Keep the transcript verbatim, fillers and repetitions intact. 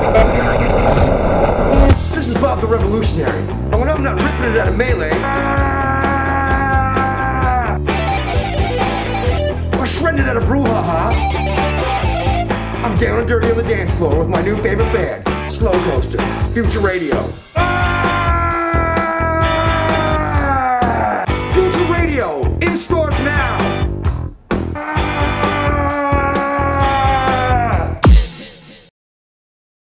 This is Bob the Revolutionary, and when I'm not ripping it at a melee, or shredding it at a brouhaha, I'm down and dirty on the dance floor with my new favorite band, Slowcoaster, Future Radio.